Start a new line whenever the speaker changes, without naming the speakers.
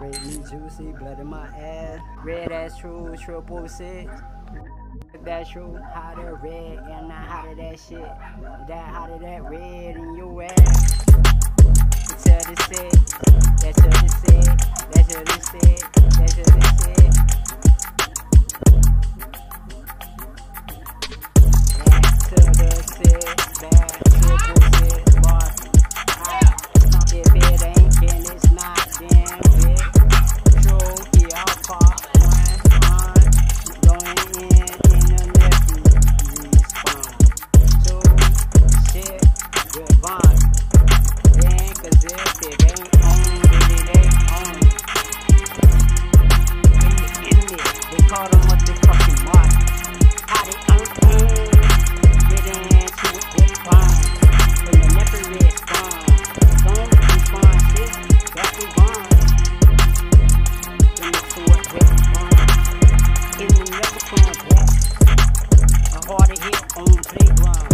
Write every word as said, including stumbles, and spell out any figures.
Rate me juicy, blood in my ass. Red ass true, triple six. That's true, hotter red, and not hotter that shit. That hotter that red in your ass. Tell the sick, that's to the sick, that's to the sick, that's to the sick. Back to the sick, back triple six, bar. If it ain't, then it's not, then it. True, yeah, I'll pop one on, going in in the nephew, respawn. Two, shit, with Vaughn. Then, cause if it ain't on, then it ain't on. In the, in it, they call them motherfucking mark. How they earn, get into it with Vaughn. When the never respond, don't respond, shit, that's the Vaughn. When the sword with Vaughn, in the never come back. A harder hit on playground.